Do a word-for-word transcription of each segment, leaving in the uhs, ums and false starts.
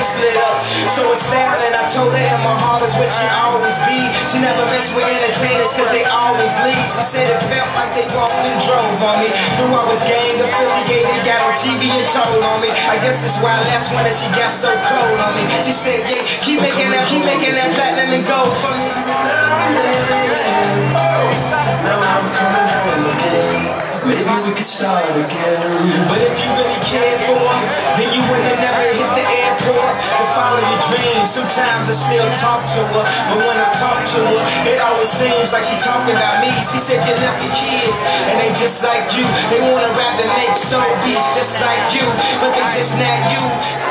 slid up. So astounding, I told her in my heart is where she always be. She never messed with entertainers cause they always leave. She said it felt like they walked and drove on me. Knew I was gang affiliated, got on T V and told on me. I guess that's why last winter she got so cold on me. She said, yeah, keep making that, keep making that platinum and gold for me. Now I'm coming home again. Maybe we could start again. But if you really cared for her, then you wouldn't have never hit the airport to follow your dreams. Sometimes I still talk to her, but when I talk to her, it always seems like she talking about me. She said you left your kids, and they just like you. They wanna rap and make soul beats just like you, but they just not you.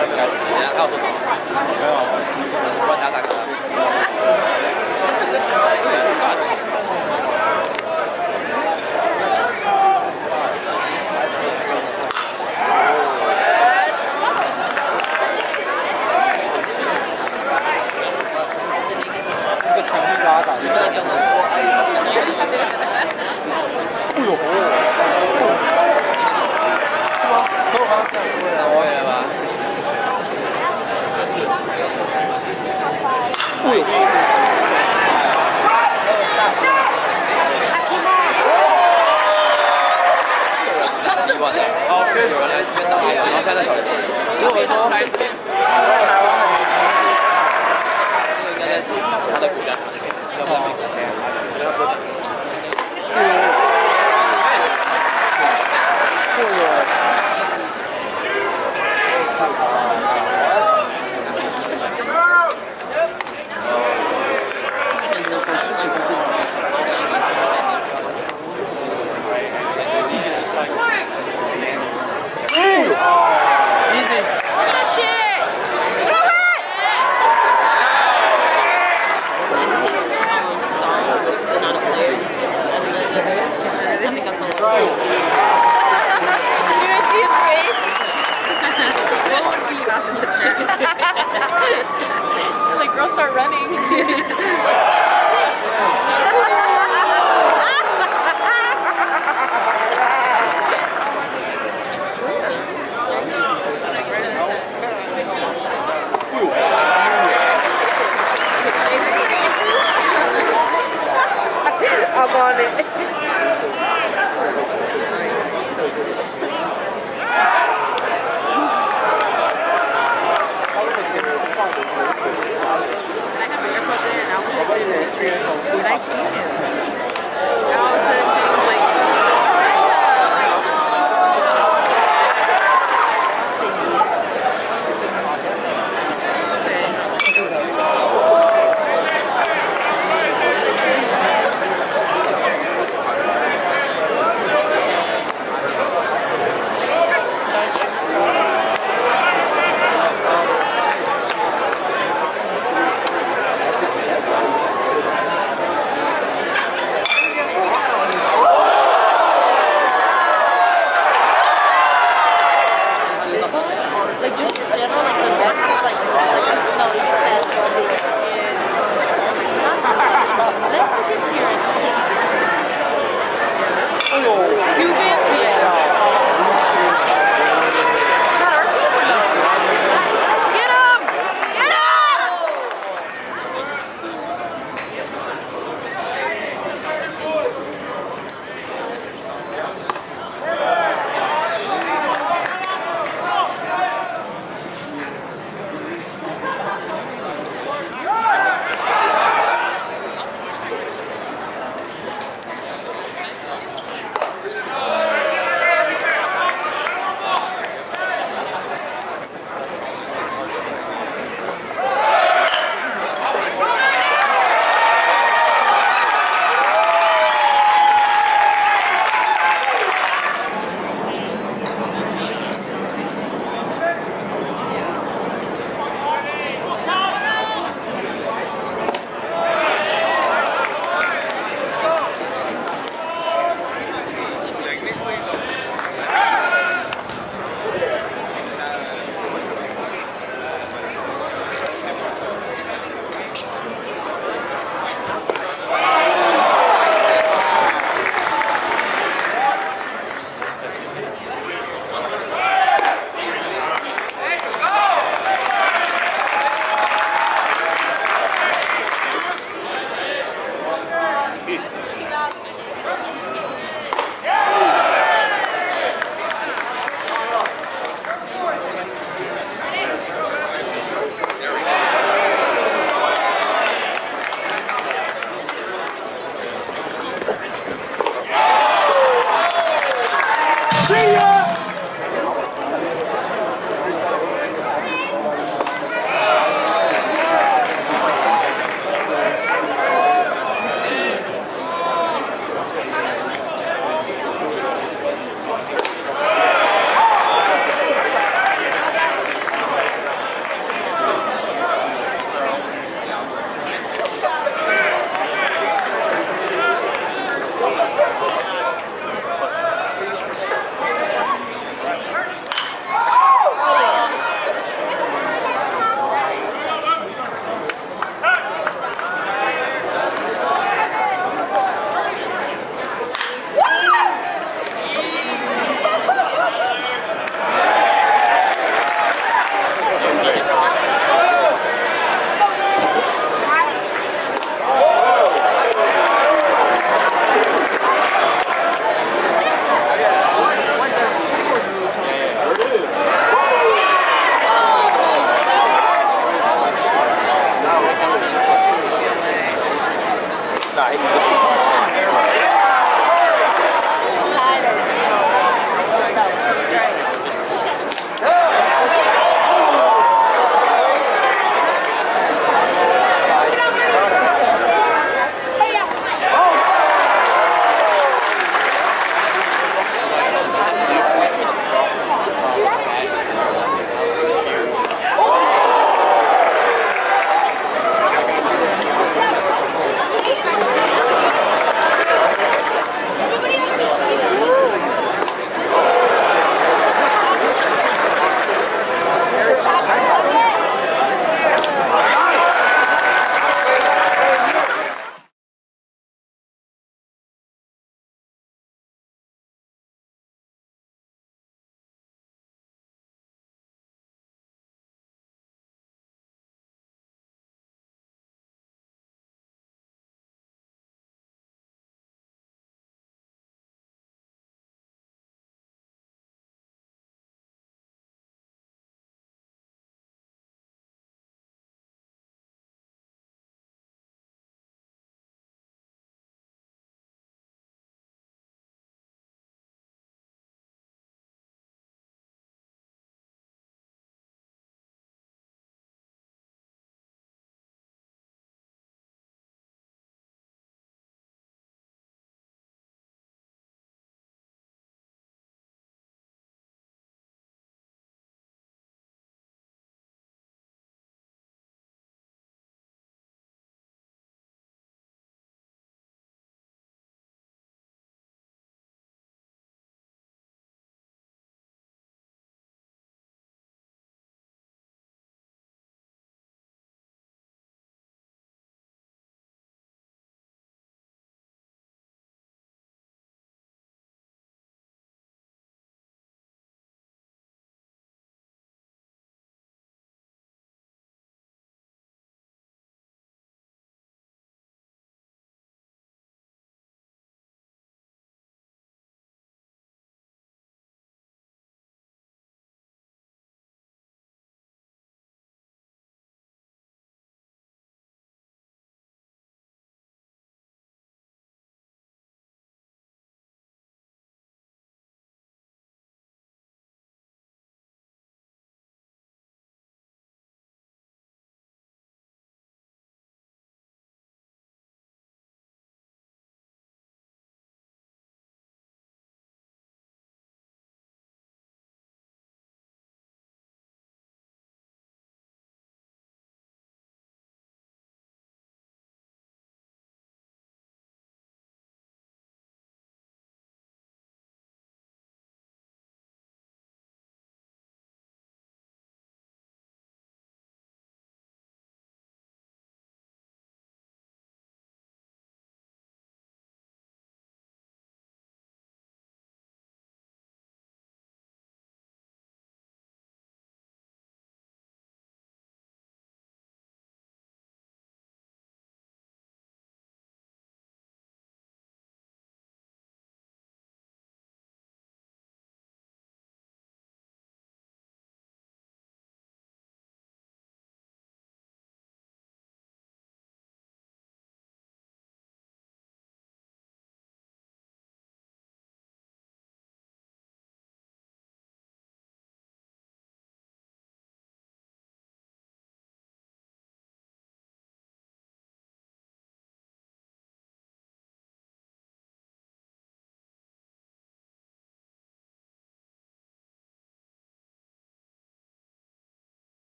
Like, girls start running. I'm on it. I have earbuds in. I was like, did I keep it?